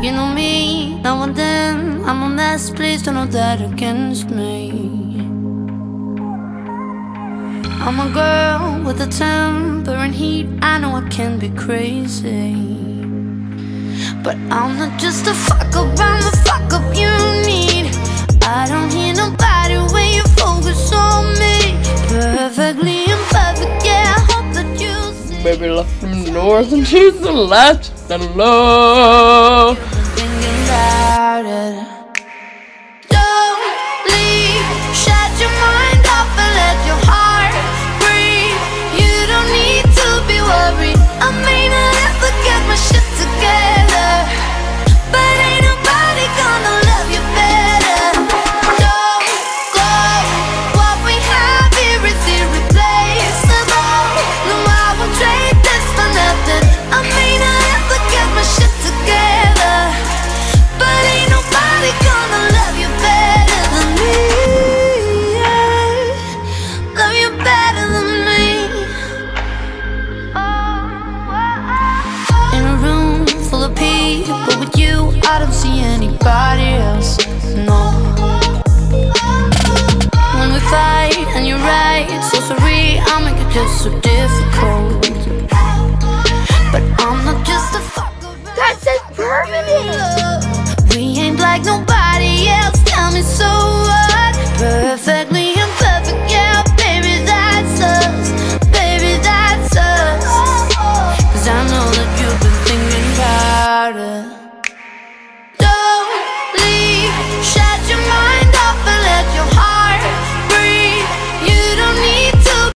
You know me, now and then I'm a mess, please don't hold that against me. I'm a girl with a temper and heat, I know I can be crazy, but I'm not just a fuck up, I'm the fuck up you need. I don't hear nobody when you focus on me. Perfectly imperfect, yeah, I hope that you see. Baby left from the north and she's the left and low. Thinking about it. Don't leave, shut your mind off and let your heart breathe. You don't need to be worried, I may not ever get my shit together, but ain't nobody gonna love you better. Don't go, what we have here is irreplaceable. No, I won't trade this for nothing. I may not ever get my shit together, but ain't nobody gonna love you better than me. Yeah, love you better than me. In a room full of people, with you I don't see anybody else, no. When we fight and you're right, so sorry, I make it just so difficult, but I'm not just a fuck around. That says permanent. We ain't like nobody else, tell me so.